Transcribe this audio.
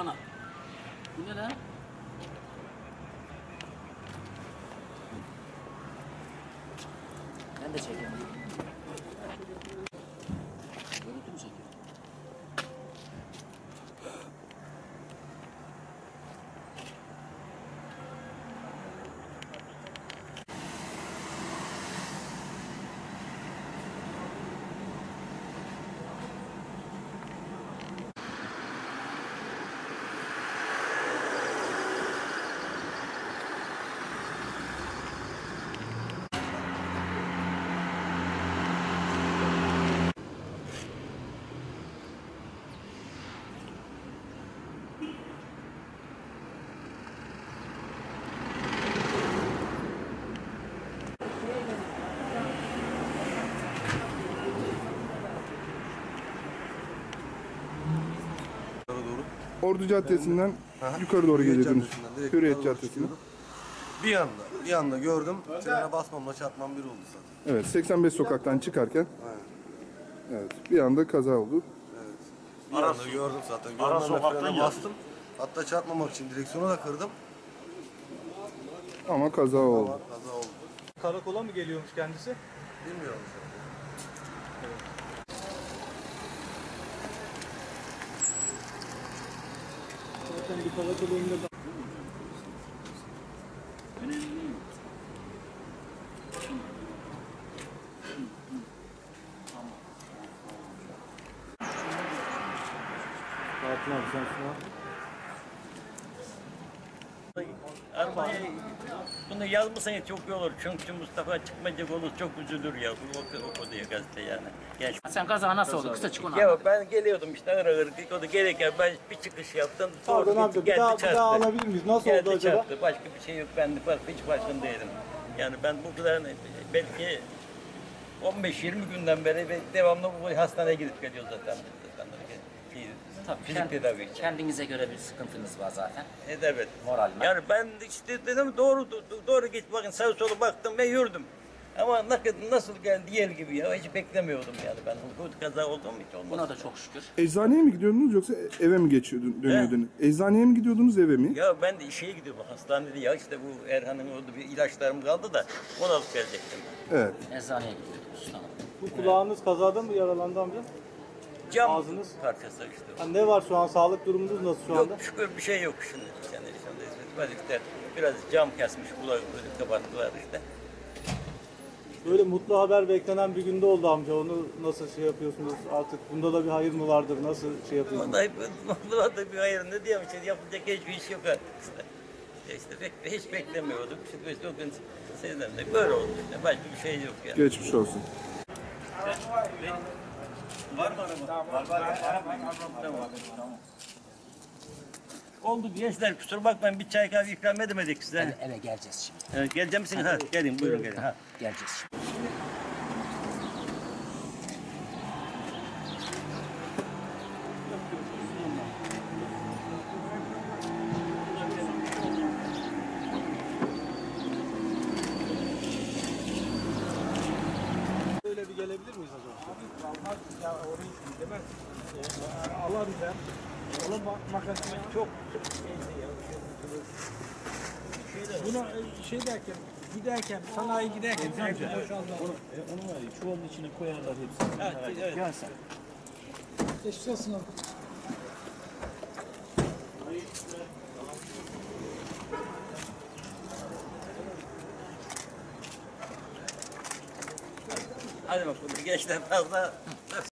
Ana. Bu ne lan? Ben de çekeyim. Görüntü mü çekiyor? Ordu Caddesi'nden yukarı doğru geliyordunuz. Hürriyet Caddesi'nden. Bir anda gördüm. Frene basmamla çarpmam bir oldu zaten. Evet, 85 sokaktan çıkarken. Evet, bir anda kaza oldu. Evet. Bir anda gördüm zaten. Görmemle frene bastım. Hatta çarpmamak için direksiyonu da kırdım. Ama kaza oldu. Kaza oldu. Karakola mı geliyormuş kendisi? Bilmiyorum. Zaten bir karakol önünde Fatih abi sen şuna. Arabayı bunu yazmasanız çok iyi olur. Çünkü Mustafa çıkmayacak olur, çok üzülür ya. O diye gazete yani. Genç. Sen kaza nasıl oldu? Kısa çık onu Ya anlat. ben geliyordum işte o da gereken ben bir çıkış yaptım. Pardon Sonra abi bir geldi daha çarptı. alabilir miyiz? Nasıl Geldi oldu acaba? çarptı. Başka bir şey yok. Ben de hiç farkındaydım. Yani ben bu kadar belki 15-20 günden beri devamlı bu hastaneye gidip geliyoruz zaten. Tabii, Fizik tedavi için. kendinize göre bir sıkıntınız var zaten. Evet. Moraline. Yani ben işte dedim doğru git bakın sağa sola baktım ve yürüdüm. Ama nasıl geldi yer gibi ya hiç beklemiyordum yani ben bu kaza oldu mu hiç olmadı. Buna da çok şükür. Eczaneye mi gidiyordunuz yoksa eve mi dönüyordunuz? Eczaneye mi gidiyordunuz, eve mi? Ya ben de işe gidiyorum hastanede ya işte bu Erhan'ın orada bir ilaçlarım kaldı da onu alıp gelecektim. Evet. Eczaneye gidiyordunuz. Tamam. Bu kulağınız kazada mı yaralandı amca? Cam Ağzınız? parçası işte. Ha, ne var şu an? Sağlık durumunuz nasıl şu anda? Yok şükür bir şey yok şimdi. Yani ben işte biraz cam kesmiş kulağı böyle kapattılar işte. Böyle mutlu haber beklenen bir günde oldu amca. Onu nasıl şey yapıyorsunuz? Artık bunda da bir hayır mı vardır? Nasıl şey yapıyorsunuz? Vallahi da bir hayır ne diyeyim işte yapılacak hiçbir iş yok artık işte. İşte hiç beklemiyorduk. Şimdi işte o gün sizden de böyle oldu işte. Başka bir şey yok yani. Geçmiş olsun. Var mı araba? Var. Tamam. Oldu gençler kusura bakmayın bir çay kahve ikram edemedik size. Eve geleceğiz şimdi. Evet, gelecek misiniz? Ha, gelin buyurun gelin. Ha. Geleceğiz şimdi. Böyle bir gelebilir miyiz acaba? Abi ya orayı demez. Alabilir. Onun makasını çok buna şey derken giderken sanayi giderken Onu var ya çuvalın içine koyarlar hepsini. Evet. Gel sen. geçmiş olsun abi. Hadi bakalım gençler fazla